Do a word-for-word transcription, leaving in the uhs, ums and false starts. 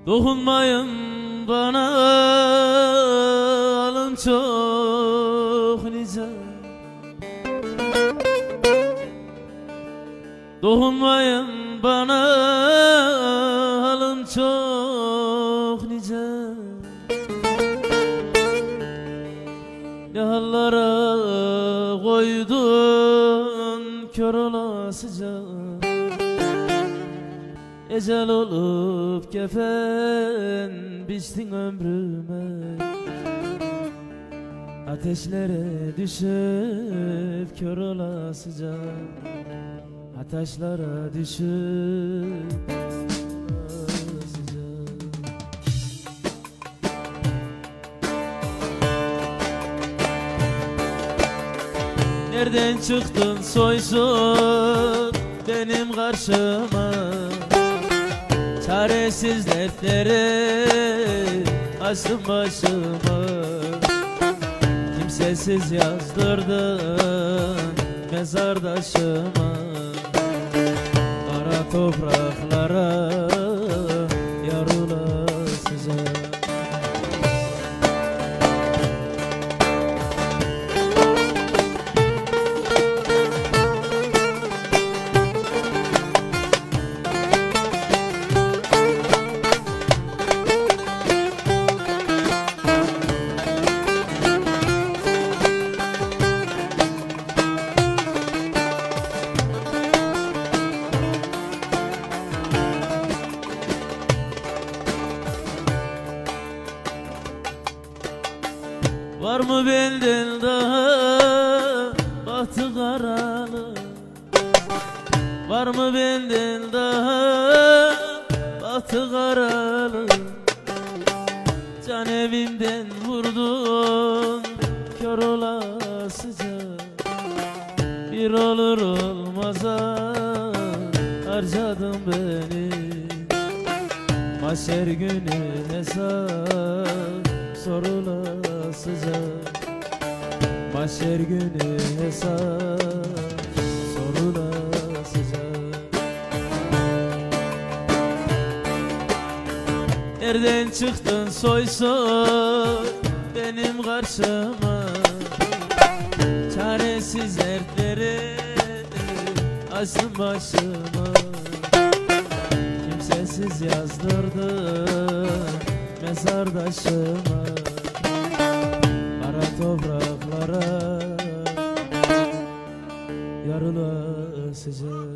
Dokunmayın bana, alın çok nice. Dokunmayın bana, alın çok nice. Ne hallara koydun kör olasıca. Ecel olup kefen biçtin ömrüme. Ateşlere düşüp kör olasıca. Ateşlere düşüp olasıca. Nereden çıktın soysuz benim karşıma? Çaresiz dertlere açtım başıma. Kimsesiz yazdırdın mezardaşıma. Kara topraklara yarılasıca. Var mı benden daha bahtı karalı? Var mı benden daha bahtı karalı? Can evimden vurdun kör olasıca. Bir olur olmaza harcadın beni. Mahşer günü hesap sorulasıca. Mahşer günü hesap sorulasıca. Nereden çıktın soysuz benim karşıma? Çaresiz dertlere açtım başıma. Kimsesiz yazdırdın mezardaşıma. Kara topraklara yarılasıca.